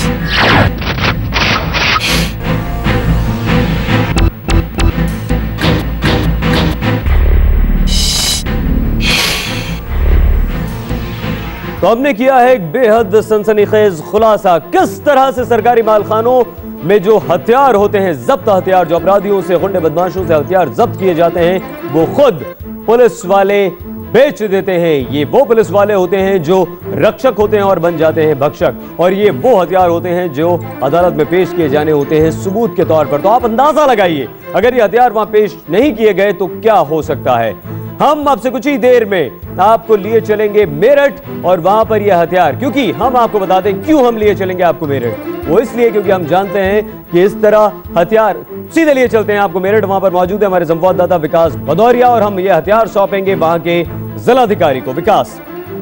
तो हमने किया है एक बेहद सनसनीखेज खुलासा, किस तरह से सरकारी मालखानों में जो हथियार होते हैं, जब्त हथियार, जो अपराधियों से, गुंडे बदमाशों से हथियार जब्त किए जाते हैं, वो खुद पुलिस वाले बेच देते हैं। ये वो पुलिस वाले होते हैं जो रक्षक होते हैं और बन जाते हैं भक्षक, और ये वो हथियार होते हैं जो अदालत में पेश किए जाने होते हैं सबूत के तौर पर। तो आप अंदाजा लगाइए, अगर ये हथियार वहां पेश नहीं किए गए तो क्या हो सकता है। हम आपसे कुछ ही देर में आपको लिए चलेंगे मेरठ, और वहां पर यह हथियार, क्योंकि हम आपको बता दें क्यों हम लिए चलेंगे आपको मेरठ, वो इसलिए क्योंकि हम जानते हैं कि इस तरह हथियार सीधे लिए चलते हैं आपको मेरठ। वहां पर मौजूद है हमारे संवाददाता विकास भदौरिया, और हम यह हथियार सौंपेंगे वहां के जिलाधिकारी को। विकास।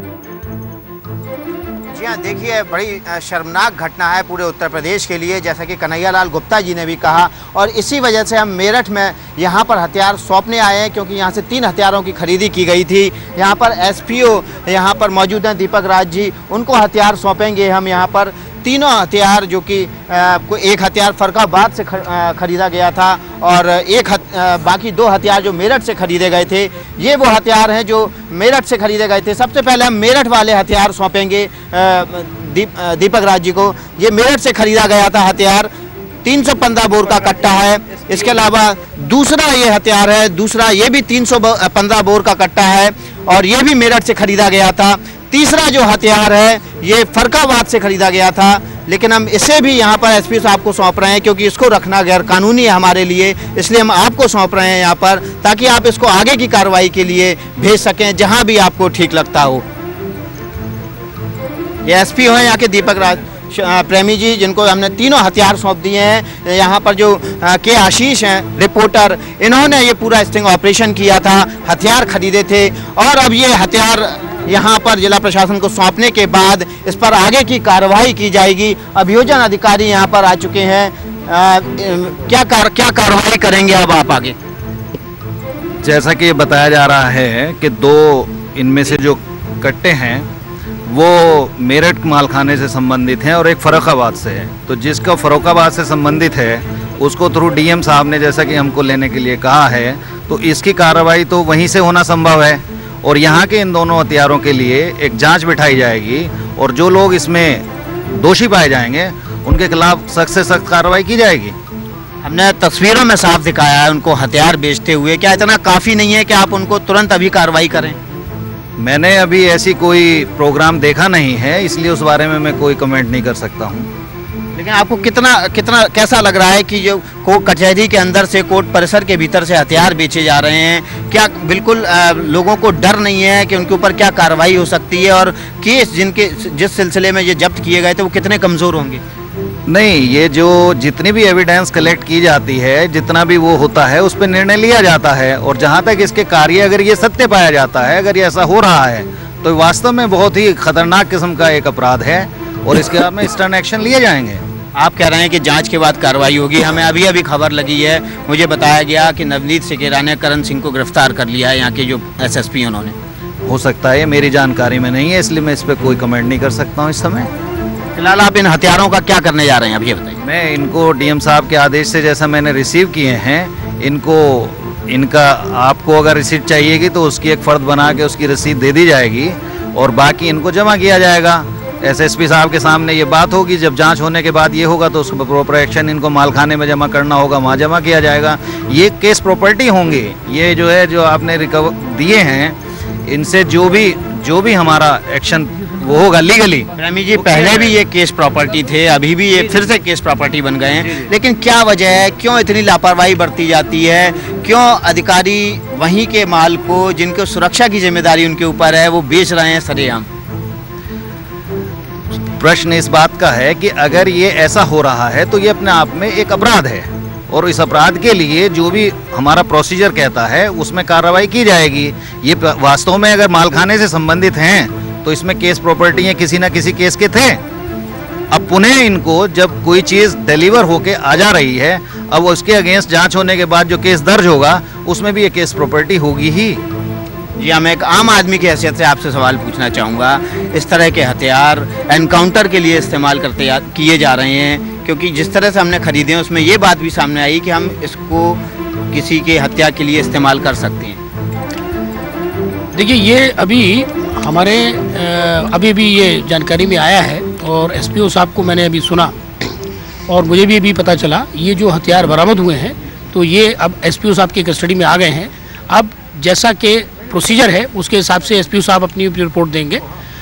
जी हाँ, देखिए बड़ी शर्मनाक घटना है पूरे उत्तर प्रदेश के लिए, जैसा कि कन्हैयालाल गुप्ता जी ने भी कहा, और इसी वजह से हम मेरठ में यहाँ पर हथियार सौंपने आए हैं, क्योंकि यहाँ से 3 हथियारों की खरीदी की गई थी। यहाँ पर एसपीओ यहाँ पर मौजूद हैं दीपक राज जी, उनको हथियार सौंपेंगे हम। यहाँ पर तीनों हथियार, जो कि एक हथियार फर्रुखाबाद से खरीदा गया था, और बाकी 2 हथियार जो मेरठ से खरीदे गए थे, ये वो हथियार हैं जो मेरठ से खरीदे गए थे। सबसे पहले हम मेरठ वाले हथियार सौंपेंगे दीपक राज जी को। ये मेरठ से खरीदा गया था हथियार, 315 बोर का कट्टा है। इसके अलावा दूसरा ये हथियार है, दूसरा ये भी 315 बोर का कट्टा है, और ये भी मेरठ से खरीदा गया था। तीसरा जो हथियार है ये फर्रुखाबाद से खरीदा गया था, लेकिन हम इसे भी यहाँ पर एसपी साहब को सौंप रहे हैं, क्योंकि इसको रखना गैर कानूनी है हमारे लिए, इसलिए हम आपको सौंप रहे हैं यहाँ पर, ताकि आप इसको आगे की कार्रवाई के लिए भेज सकें जहाँ भी आपको ठीक लगता हो। ये एसपी हैं यहाँ के दीपक राज प्रेमी जी, जिनको हमने तीनों हथियार सौंप दिए हैं। यहाँ पर जो के आशीष हैं रिपोर्टर, इन्होंने ये पूरा स्टिंग ऑपरेशन किया था, हथियार खरीदे थे, और अब ये हथियार यहाँ पर जिला प्रशासन को सौंपने के बाद इस पर आगे की कार्रवाई की जाएगी। अभियोजन अधिकारी यहाँ पर आ चुके हैं, क्या कार्रवाई करेंगे अब आप आगे? जैसा कि बताया जा रहा है कि 2 इनमें से जो कट्टे हैं वो मेरठ मालखाने से संबंधित हैं और एक फर्रुखाबाद से है। तो जिसका फर्रुखाबाद से संबंधित है उसको थ्रू डीएम साहब ने जैसा कि हमको लेने के लिए कहा है, तो इसकी कार्रवाई तो वहीं से होना संभव है, और यहाँ के इन दोनों हथियारों के लिए एक जांच बिठाई जाएगी, और जो लोग इसमें दोषी पाए जाएंगे उनके खिलाफ सख्त से सख्त कार्रवाई की जाएगी। हमने तस्वीरों में साफ दिखाया है उनको हथियार बेचते हुए, क्या इतना काफ़ी नहीं है कि आप उनको तुरंत अभी कार्रवाई करें? मैंने अभी ऐसी कोई प्रोग्राम देखा नहीं है, इसलिए उस बारे में मैं कोई कमेंट नहीं कर सकता हूँ। लेकिन आपको कितना कैसा लग रहा है कि जो कचहरी के अंदर से, कोर्ट परिसर के भीतर से हथियार बेचे जा रहे हैं, क्या बिल्कुल लोगों को डर नहीं है कि उनके ऊपर क्या कार्रवाई हो सकती है, और केस जिस सिलसिले में ये जब्त किए गए थे वो कितने कमज़ोर होंगे? नहीं, ये जो जितनी भी एविडेंस कलेक्ट की जाती है, जितना भी वो होता है, उस पर निर्णय लिया जाता है, और जहाँ तक इसके कार्य अगर ये सत्य पाया जाता है, अगर ये ऐसा हो रहा है, तो वास्तव में बहुत ही खतरनाक किस्म का एक अपराध है, और इसके बाद में स्टर्न एक्शन लिए जाएंगे। आप कह रहे हैं कि जांच के बाद कार्रवाई होगी। हमें अभी खबर लगी है, मुझे बताया गया कि नवनीत सिकेरा ने करण सिंह को गिरफ्तार कर लिया है, यहाँ के जो एसएसपी उन्होंने। हो सकता है, मेरी जानकारी में नहीं है, इसलिए मैं इस पर कोई कमेंट नहीं कर सकता हूँ इस समय। फिलहाल आप इन हथियारों का क्या करने जा रहे हैं, अब ये बताइए। मैं इनको डीएम साहब के आदेश से जैसा मैंने रिसीव किए हैं, इनका आपको अगर रसीद चाहिएगी तो उसकी एक फ़र्द बना के उसकी रसीद दे दी जाएगी, और बाकी इनको जमा किया जाएगा। एसएसपी साहब के सामने ये बात होगी, जब जांच होने के बाद ये होगा तो उसको प्रॉपर एक्शन इनको मालखाने में जमा करना होगा, वहाँ जमा किया जाएगा। ये केस प्रॉपर्टी होंगे, ये जो है जो आपने रिकवर दिए हैं, इनसे जो भी हमारा एक्शन वो होगा लीगली। प्रेमी जी, पहले भी ये केस प्रॉपर्टी थे, अभी भी ये फिर से केस प्रॉपर्टी बन गए हैं, लेकिन क्या वजह है, क्यों इतनी लापरवाही बरती जाती है, क्यों अधिकारी वहीं के माल को, जिनको सुरक्षा की जिम्मेदारी उनके ऊपर है, वो बेच रहे हैं सरेआम? प्रश्न इस बात का है कि अगर ये ऐसा हो रहा है तो ये अपने आप में एक अपराध है, और इस अपराध के लिए जो भी हमारा प्रोसीजर कहता है उसमें कार्रवाई की जाएगी। ये वास्तव में अगर मालखाने से संबंधित हैं तो इसमें केस प्रॉपर्टी है, किसी ना किसी केस के थे। अब पुनः इनको जब कोई चीज़ डिलीवर होके आ जा रही है, अब उसके अगेंस्ट जांच होने के बाद जो केस दर्ज होगा उसमें भी ये केस प्रॉपर्टी होगी ही। जी हाँ, मैं एक आम आदमी की हैसियत से आपसे सवाल पूछना चाहूँगा, इस तरह के हथियार एनकाउंटर के लिए इस्तेमाल किए जा रहे हैं, क्योंकि जिस तरह से हमने खरीदे हैं उसमें ये बात भी सामने आई कि हम इसको किसी के हत्या के लिए इस्तेमाल कर सकते हैं। देखिए, ये अभी हमारे अभी ये जानकारी में आया है और एसपीओ साहब को मैंने अभी सुना और मुझे भी अभी पता चला, ये जो हथियार बरामद हुए हैं तो ये अब एसपीओ साहब की कस्टडी में आ गए हैं। अब जैसा कि प्रोसीजर है उसके हिसाब से एसपीओ साहब अपनी रिपोर्ट देंगे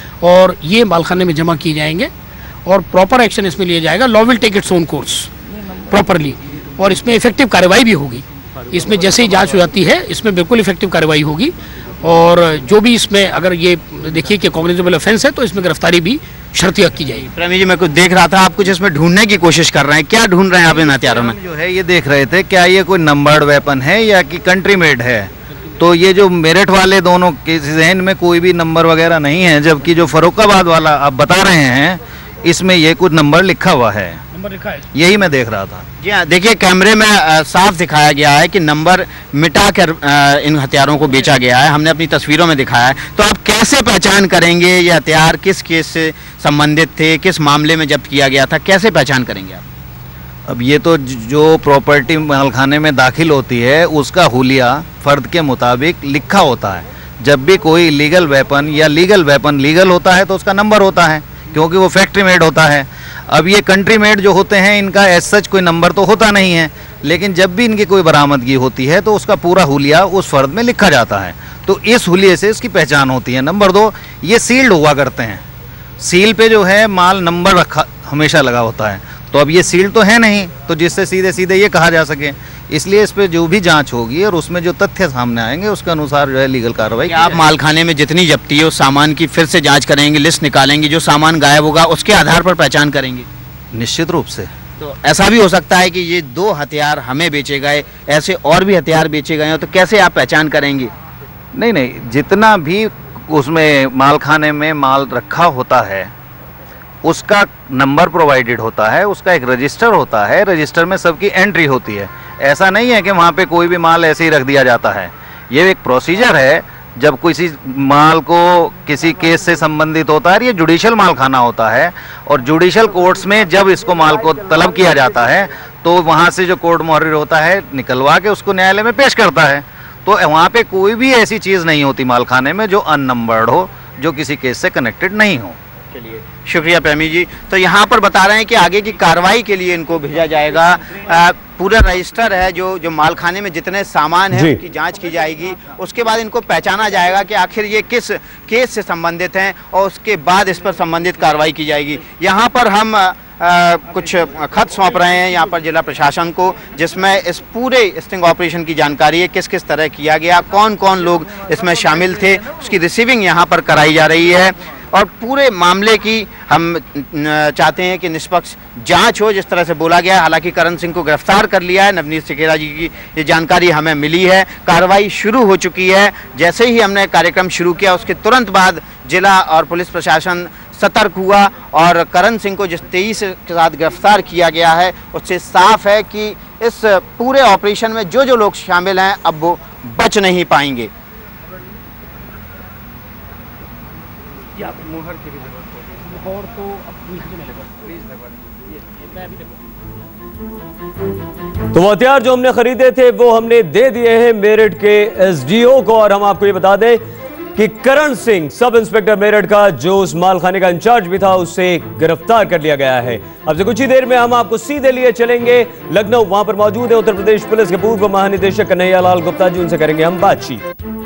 और ये मालखाने में जमा किए जाएंगे और प्रॉपर एक्शन इसमें लिया जाएगा। Law will take its own course properly और इसमें इफेक्टिव कार्रवाई भी होगी। इसमें जैसे ही जांच हो जाती है इसमें बिल्कुल इफेक्टिव कार्रवाई होगी और जो भी इसमें अगर ये देखिए कि कॉग्निजेबल ऑफेंस है तो इसमें गिरफ्तारी भी शर्तिया की जाएगी। प्रेमी जी, मैं कुछ देख रहा था, आप कुछ इसमें ढूंढने की कोशिश कर रहे हैं, क्या ढूंढ रहे हैं आप इन हथियारों में? जो है ये देख रहे थे क्या ये कोई नंबर्ड वेपन है या कि कंट्री मेड है। तो ये जो मेरठ वाले दोनों केसेस हैं इनमें कोई भी नंबर वगैरह नहीं है, जबकि जो फर्रुखाबाद वाला आप बता रहे हैं इसमें ये कुछ नंबर लिखा हुआ है। नंबर लिखा है, यही मैं देख रहा था। जी हाँ, देखिए कैमरे में साफ दिखाया गया है कि नंबर मिटा कर इन हथियारों को बेचा गया है। हमने अपनी तस्वीरों में दिखाया है। तो आप कैसे पहचान करेंगे ये हथियार किस केस से संबंधित थे, किस मामले में जब्त किया गया था, कैसे पहचान करेंगे आप? अब ये तो जो प्रॉपर्टी मालखाने में दाखिल होती है उसका हुलिया फर्द के मुताबिक लिखा होता है। जब भी कोई लीगल वेपन या लीगल वेपन लीगल होता है तो उसका नंबर होता है, क्योंकि वो फैक्ट्री मेड होता है। अब ये कंट्री मेड जो होते हैं इनका एज सच कोई नंबर तो होता नहीं है, लेकिन जब भी इनकी कोई बरामदगी होती है तो उसका पूरा हुलिया उस फर्द में लिखा जाता है। तो इस हुलिये से इसकी पहचान होती है। नंबर 2, ये सील्ड हुआ करते हैं। सील पे जो है माल नंबर रखा हमेशा लगा होता है। तो अब ये सील तो है नहीं, तो जिससे सीधे सीधे ये कहा जा सके, इसलिए इस पे जो भी जांच होगी और उसमें जो तथ्य सामने आएंगे उसके अनुसार जो है लीगल कार्रवाई। आप मालखाने में जितनी जब्ती है उस सामान की फिर से जांच करेंगे, लिस्ट निकालेंगे, जो सामान गायब होगा उसके आधार पर पहचान करेंगे? निश्चित रूप से। तो ऐसा भी हो सकता है कि ये 2 हथियार हमें बेचे गए, ऐसे और भी हथियार बेचे गए हो, तो कैसे आप पहचान करेंगे? नहीं, जितना भी उसमें मालखाने में माल रखा होता है उसका नंबर प्रोवाइडेड होता है, उसका एक रजिस्टर होता है, रजिस्टर में सबकी एंट्री होती है। ऐसा नहीं है कि वहाँ पे कोई भी माल ऐसे ही रख दिया जाता है। ये एक प्रोसीजर है। जब किसी माल को किसी केस से संबंधित होता है, ये जुडिशियल माल खाना होता है और जुडिशियल कोर्ट्स में जब इसको माल को तलब किया जाता है तो वहाँ से जो कोर्ट मुहर्रिर होता है निकलवा के उसको न्यायालय में पेश करता है। तो वहाँ पे कोई भी ऐसी चीज़ नहीं होती मालखाने में जो अननंबर्ड हो, जो किसी केस से कनेक्टेड नहीं हो। चलिए, शुक्रिया प्रेमी जी। तो यहाँ पर बता रहे हैं कि आगे की कार्रवाई के लिए इनको भेजा जाएगा। पूरा रजिस्टर है जो मालखाने में जितने सामान हैं उनकी जांच की जाएगी। उसके बाद इनको पहचाना जाएगा कि आखिर ये किस केस से संबंधित हैं और उसके बाद इस पर संबंधित कार्रवाई की जाएगी। यहाँ पर हम कुछ खत सौंप रहे हैं यहाँ पर जिला प्रशासन को, जिसमें इस पूरे स्टिंग ऑपरेशन की जानकारी है, किस किस तरह किया गया, कौन कौन लोग इसमें शामिल थे, उसकी रिसीविंग यहाँ पर कराई जा रही है और पूरे मामले की हम चाहते हैं कि निष्पक्ष जांच हो, जिस तरह से बोला गया है। हालांकि करण सिंह को गिरफ्तार कर लिया है, नवनीत सिकेरा जी की ये जानकारी हमें मिली है। कार्रवाई शुरू हो चुकी है। जैसे ही हमने कार्यक्रम शुरू किया उसके तुरंत बाद जिला और पुलिस प्रशासन सतर्क हुआ और करण सिंह को जिस तेजी के साथ गिरफ्तार किया गया है उससे साफ है कि इस पूरे ऑपरेशन में जो जो लोग शामिल हैं अब वो बच नहीं पाएंगे। तो वो हथियार जो हमने खरीदे थे वो हमने दे दिए हैं मेरठ के एसडीओ को। और हम आपको ये बता दें कि करण सिंह सब इंस्पेक्टर मेरठ का जो उस मालखाने का इंचार्ज भी था उससे गिरफ्तार कर लिया गया है। अब से कुछ ही देर में हम आपको सीधे लिए चलेंगे लखनऊ। वहां पर मौजूद है उत्तर प्रदेश पुलिस के पूर्व महानिदेशक कन्हैया लाल गुप्ता जी, उनसे करेंगे हम बातचीत।